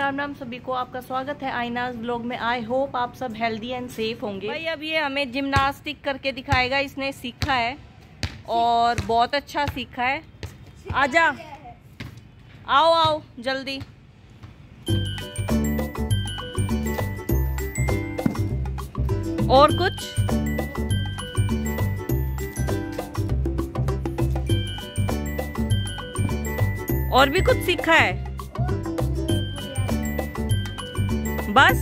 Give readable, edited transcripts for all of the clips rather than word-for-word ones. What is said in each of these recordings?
राम राम सभी को, आपका स्वागत है आईनाज व्लॉग में। आई होप आप सब हेल्दी एंड सेफ होंगे। भाई अब ये हमें जिम्नास्टिक करके दिखाएगा, इसने सीखा है और बहुत अच्छा सीखा है। आजा, आओ आओ जल्दी। और कुछ और भी कुछ सीखा है बस।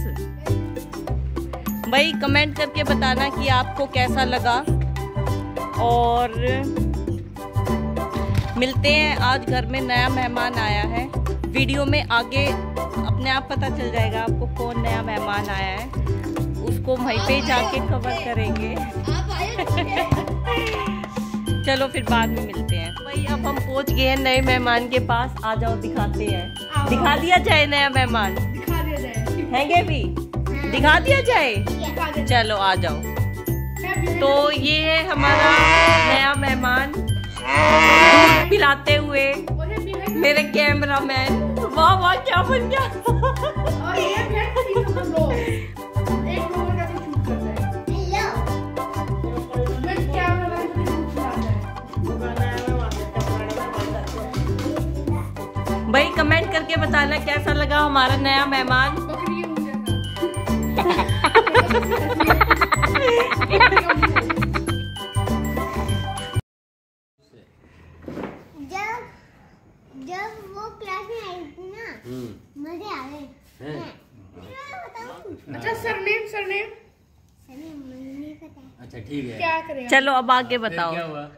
भाई कमेंट करके बताना कि आपको कैसा लगा और मिलते हैं। आज घर में नया मेहमान आया है, वीडियो में आगे अपने आप पता चल जाएगा आपको कौन नया मेहमान आया है, उसको वहीं पे जाके कवर करेंगे। चलो फिर बाद में मिलते हैं। भाई अब हम पहुंच गए हैं नए मेहमान के पास। आ जाओ दिखाते हैं। दिखा दिया जाए नया मेहमान, दिखा दिया जाए। हैंगे भी दिखा दिया जाए। चलो आ जाओ। तो ये है हमारा नया मेहमान, दूध पिलाते हुए मेरे कैमरामैन। वाह वाह क्या बन गया। भाई कमेंट करके बताना कैसा लगा हमारा नया मेहमान। जब वो क्लास में आई थी ना, मजे आ गए। अच्छा सरनेम मुझे नहीं पता। अच्छा ठीक है, क्या करेगा? चलो अब आगे बताओ। क्या हुआ?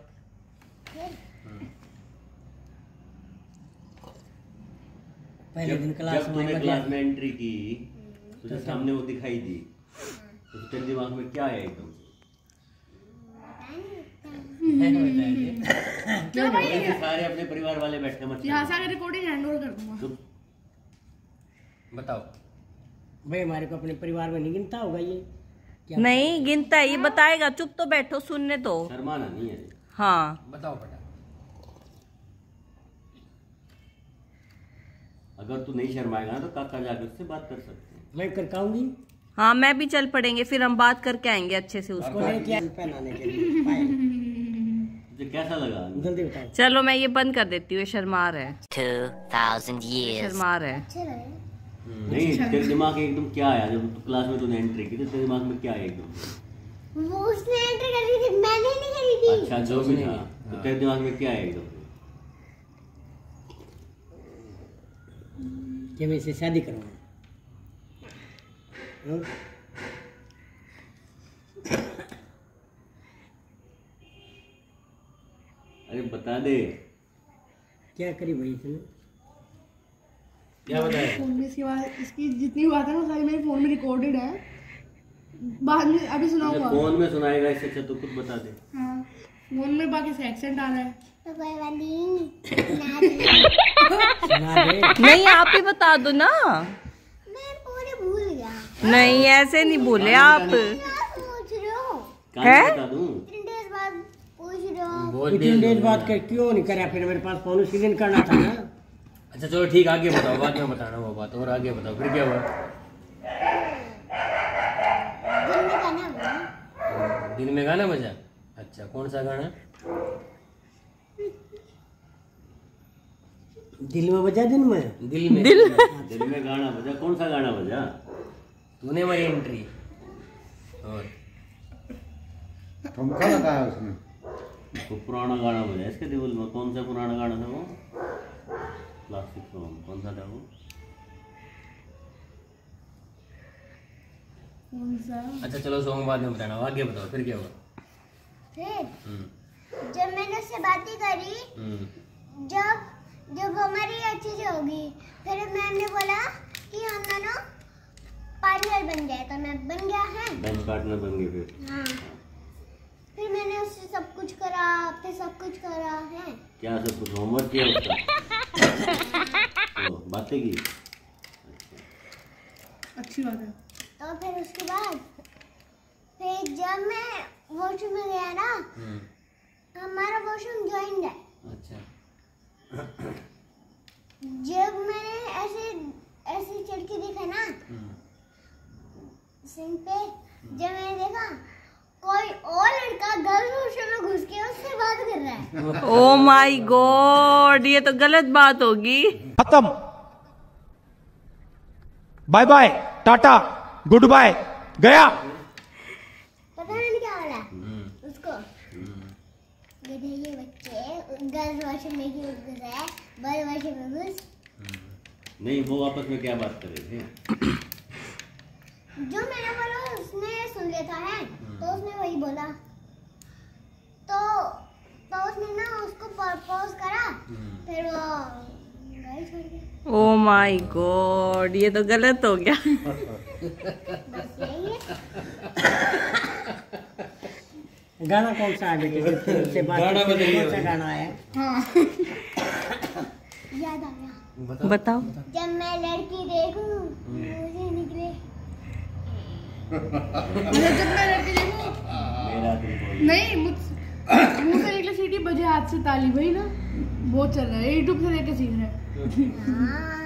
पहले दिन क्लास में एंट्री की, तुझे सामने वो दिखाई दी, तो तेरे दिमाग में क्या आया एकदम से? सारे अपने परिवार वाले बैठे मत यहाँ से आगे रिकॉर्डिंग हैंड ओवर कर दूंगा। बताओ भाई, हमारे को अपने परिवार में नहीं गिनता होगा ये क्या? नहीं गिनता है, ये बताएगा। चुप तो बैठो, सुनने दो। शर्माना नहीं है। हाँ बताओ बेटा, अगर तू नहीं शर्माएगा ना तो काका जाकर उससे बात कर सकते हैं। मैं कर पाऊंगी। हाँ मैं भी चल पड़ेंगे, फिर हम बात करके आएंगे अच्छे से उसको। क्या पहनाने के लिए पायल। तुझे कैसा लगा? जल्दी बताओ। चलो मैं ये बंद कर देती हूँ, शर्मा रहा है। 2000 years शर्मा रहा है। अच्छे लगे। नहीं, तेरे दिमाग में एकदम क्या आया जब क्लास में तूने एंट्री की? तो तेरे दिमाग में क्या आया एकदम? वो उसने एंट्री करी थी, मैंने नहीं करी थी। अच्छा जो भी था, तो तेरे दिमाग में क्या आया एकदम? कि मैं इसे शादी करवाऊं। अरे बता दे क्या करी भाई इसने? क्या बताया? फोन में इसकी बात, इसकी जितनी बात है ना सारी मेरे फोन में रिकॉर्डेड है। बाद में अभी सुनाऊंगा। फोन में सुनाएगा, इससे अच्छा तो कुछ बता दे। हाँ फोन में बाकी से एक्सेंट आ रहा है। तो कोई बात नहीं, सुना दे। नहीं आप ही बता दो ना। मैं पूरे भूल गया। नहीं ऐसे नहीं बोले आप। क्या पूछ रहे हो? है? बता दूं? 3 डेज बाद पूछ रहे हो। बहुत इतनी देर बात कर क्यों नहीं करा? फिर मेरे पास फोन उसी दिन करना था ना। अच्छा चलो ठीक, आगे बताओ, बाद में बताना वो बात। और आगे बताओ फिर क्या हुआ? दिन में गाना बजा। दिन में गाना बजा? अच्छा कौन सा गाना? दिल में बजा दिन में? दिल में गाना बजा। कौन सा गाना बजा? तूने मेरी एंट्री और ठुमका लगाया उसने। तो पुराना गाना बजा इसके दिल में। कौन सा पुराना गाना था वो? क्लासिक सॉन्ग कौन सा था वो? कौन सा? अच्छा चलो सॉन्ग बाद में बताना, आगे बताओ फिर क्या हुआ? फिर जब मैंने उससे बातें करी, जब हमारी अच्छी से होगी, फिर मैम ने बोला कि हम दोनों पार्टनर बन जाए, तो मैं बन गया है। बेंच पार्टनर बन गए फिर? हाँ। फिर मैंने उससे सब कुछ करा, फिर सब कुछ करा है। क्या सब कुछ? होमवर्क किया उसका? तो बातें की? अच्छी बात है। तो फिर उसके बाद फिर जब मैं वॉशरूम में गया ना, हमारा वॉशरूम जॉइंट है। अच्छा जब मैंने ऐसे ऐसे लड़की देखा ना सिंह पे, जब मैंने देखा कोई और लड़का गर्ल्स हॉस्टल में घुस के उससे बात कर रहा है। ओ माय गॉड, ये तो गलत बात होगी। खत्म, bye bye, tata, goodbye, गया। पता नहीं क्या हो रहा है उसको। ये बच्चे गर्ल्स वॉशरूम में क्यों घुस रहा है, बॉयज वॉशरूम में घुस। नहीं, वो आपस में क्या बात कर रहे थे? जो मैंने बोला उसने सुन लिया था है, तो उसने वही बोला। तो उसने ना उसको प्रपोज करा, फिर वो गाड़ी छोड़ गया। ओ माय गॉड, ये तो गलत हो गया। बस यही है। गाना कौन सा आगे से बात गाना बताइए। कौन सा गाना है? याद आ गया। बताओ। जब मैं लड़की देखूं मुझे निकले। जब मैं लड़की देखूं मेरा दिल बोल। नहीं, मुंह से निकले सीटी बजे हाथ से ताली, वही ना बहुत चल रहा है, यूट्यूब से देख के सीख रहा है। हाँ,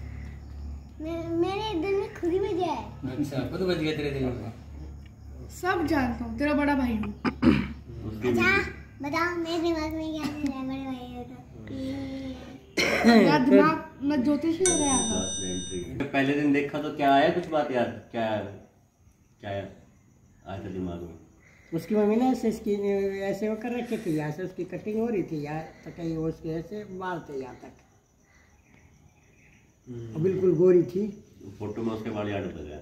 मेरे दिल में खुद ही बजा है। अच्छा, खुद बज गया तेरे दिल में। सब जानता हूँ, तेरा बड़ा भाई हूँ। अच्छा बताओ मेरे दिमाग में क्या चल रहा है बड़े भाई का? मेरा दिमाग में ज्योतिष ही हो गया था। पहले दिन देखा तो क्या आया, कुछ बात याद? क्या आया था दिमाग में? उसकी मम्मी ने ऐसे वो कर रखी थी, यहाँ से उसकी कटिंग हो रही थी यार, तो कहीं वो उसके ऐसे बाल थे यहाँ तक, और बिल्कुल गोरी थी। फोटो में उसके बाल याद होता गया।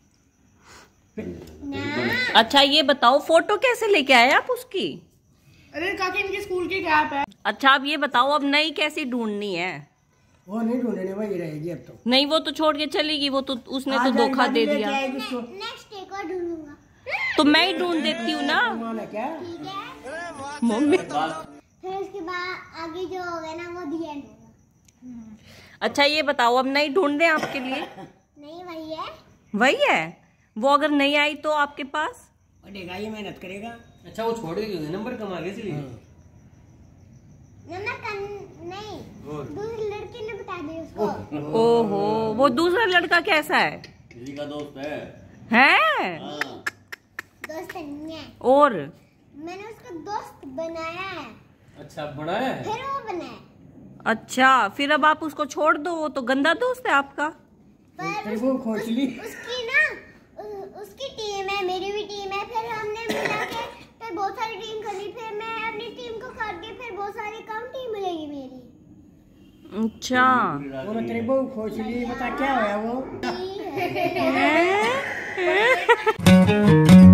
अच्छा ये बताओ, फोटो कैसे लेके आए आप उसकी? अरे काके इनके स्कूल की कैप है। अच्छा अब ये बताओ, अब नई कैसी ढूंढनी है? वो नहीं ढूंढने, वही रहेगी अब तो। नहीं, वो तो छोड़ के चलेगी, वो तो उसने तो आज धोखा आज दे लेके दिया। आएगी उसको। नेक्स्ट एक और ढूंढूंगा। तो मैं ही ढूंढ देती हूँ ना माना क्या? ठीक है, मम्मी। फिर उसके बाद आगे जो होगा ना वो दी एंड होगा। अच्छा ये बताओ, अब नई ढूंढ दें आपके लिए? नहीं वही है। वही है। वो अगर नहीं आई तो आपके पास? पढ़ेगा, ये मेहनत करेगा। अच्छा, वो छोड़ गई, नंबर कम आ गए इसलिए। नहीं, दूसरी लड़की ने बता दी उसको। ओहो, वो दूसरा लड़का कैसा है? किसी का दोस्त है। हैं? हाँ। दोस्त नहीं है, और मैंने उसको दोस्त बनाया है, अच्छा, बनाया है। फिर वो बनाया। अच्छा, फिर अब आप उसको छोड़ दो, वो तो गंदा दोस्त है आपका। पर वो खोज ली। उसकी ना उसकी टीम है, मेरी भी टीम है, फिर हमने मिला के फिर बहुत सारी टीम कर ली, फिर मैं अपनी टीम को करके फिर बहुत सारी कम टीम मिलेगी मेरी। अच्छा। वो तेरी बहू खोज ली, बता क्या होया वो? ठीक है।